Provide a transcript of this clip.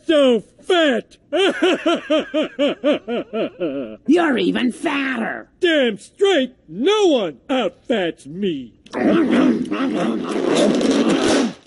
so fat! You're even fatter! Damn straight, no one outfats me!